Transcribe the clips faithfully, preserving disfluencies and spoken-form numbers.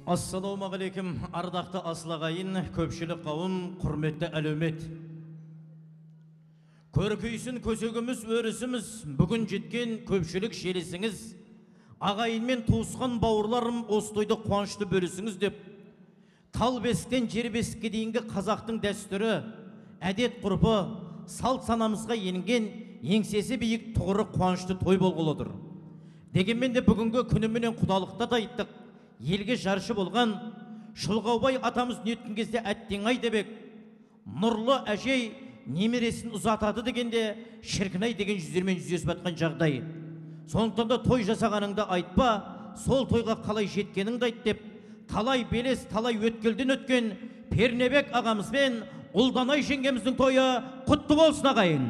Ассалаумағалейкум, ардақты асылағайын, көпшілік қауым, құрметті әлеумет. Көркейсін көсегіміз, өрісіміз, бүгін жеткен көпшілік шелесіңіз, ағайынмен туысқан бауырларым остойды қуанышты бөлісіңіз деп, тал бесіктен жер бесікке дейінгі қазақтың дәстүрі, әдет ғұрпы, салт санамызға енген еңсесі биік тұғыры қуанышты той болғылыдыр. Дегенмен де бүгінгі күніменен құдалықта да айттық, елге жаршы болған Шұлғаубай атамыз неткен кезде әттең ай дебек, нұрлы әжей немересін ұзатады дегенде шіркінай деген жүздермен жүздесіп атқан жағдай. Сондықтан да той жасағаныңды айтпа, сол тойға қалай жеткеніңді айт деп, талай белес, талай өткелден өткен Пернебек ағамызбен Ұлданай жеңгеміздің тойы құтты болсын ағайын.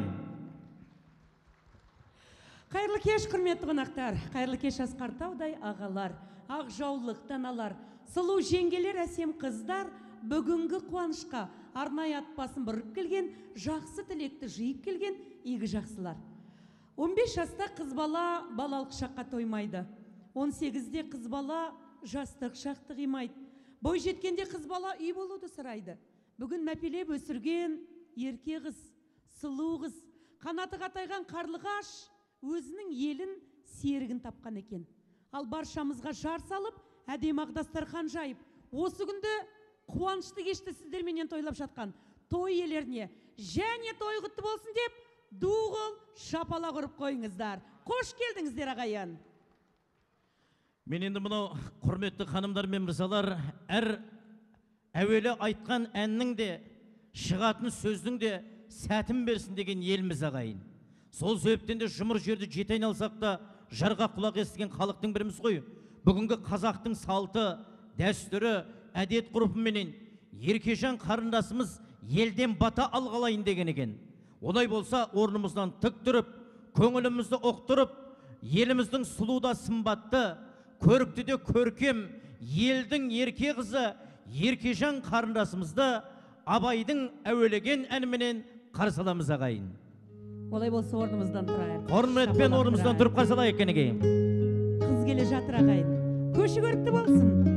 Қайырлы кеш, құрметті қонақтар, қайырлы кеш Асқар Таудай ағалар, ақ жаулық аналар, сұлу жеңгелер, әсем қыздар, бүгінгі қуанышқа арнайы атпасын бұрып келген, жақсы тілекті жиып келген игі жақсылар. он бес жаста қыз бала балалық шаққа тоймайды. он сегізде қыз бала жастық шақты қимайды. Бой жеткенде қыз бала үй болуды сұрайды. Бүгін мәпелеп өсірген ерке қыз, сұлу қыз, қанаты қатайған қарлығаш өзінің елін, серігін тапқан екен. Ал баршамызға жар салып, әдемі ақ дастархан жайып, осы күнді қуанышты кешті сіздерменен тойлап жатқан той иелеріне және той құтты болсын деп, дуғыл шапала құрып қойыңыздар. Қош келдіңіздер ағайын. Мен енді мұнау құрметті ханымдар мен мырзалар, әр әуелі айтқан әннің де, шығатын сөздің де сәтін берсін деген еліміз ағайын. Сол себептен де жұмыр жерді жете айналсақ та, жарға құлақ естіген халықтың біріміз ғой. Бүгінгі қазақтың салты, дәстүрі, әдет ғұрпыменен Еркежан қарындасымыз елден бата алғалайын деген екен. Олай болса, орнымыздан тік тұрып, көңілімізді оқтырып, еліміздің сұлуда сымбатты, көрікті де көркем, елдің ерке қызы Еркежан қарындасымызды Абайдың әуелеген әніменен қарсы аламыз ағайын. Олай болса, орнымыздан тұрайық. Құрметпен орнымыздан тұрып қарсы алайық кенеге. Қыз келе жатыр ағайын. Көші көрікті болсын.